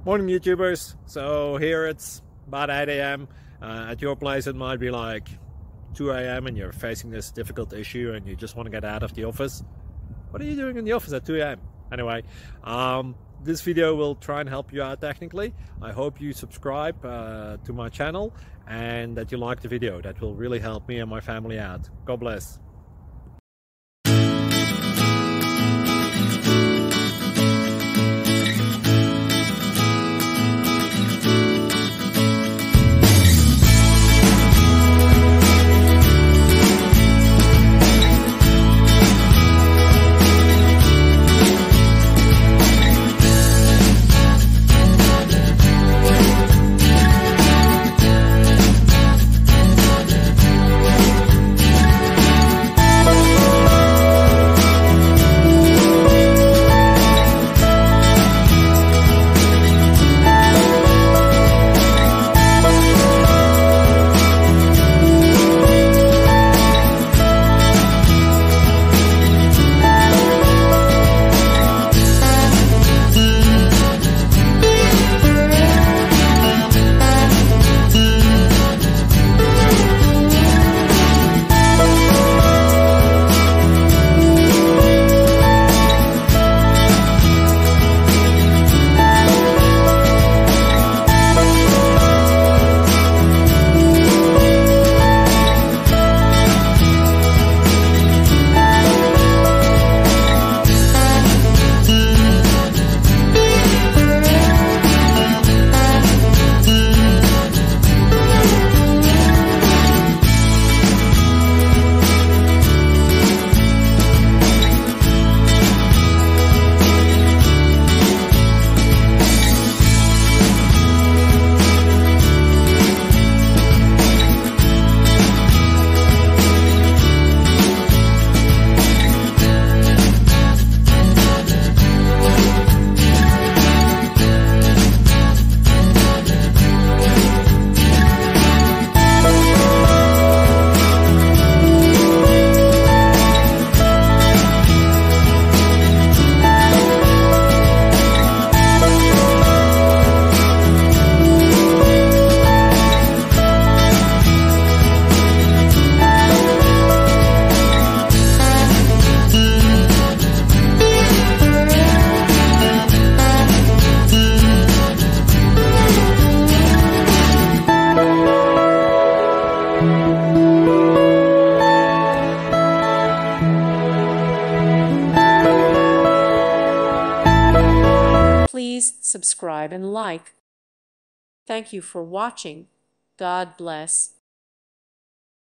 Morning YouTubers. So here it's about 8 a.m. At your place it might be like 2 a.m. and you're facing this difficult issue and you just want to get out of the office. What are you doing in the office at 2 a.m.? Anyway, this video will try and help you out technically. I hope you subscribe to my channel and that you like the video. That will really help me and my family out. God bless. Please subscribe and like. Thank you for watching. God bless.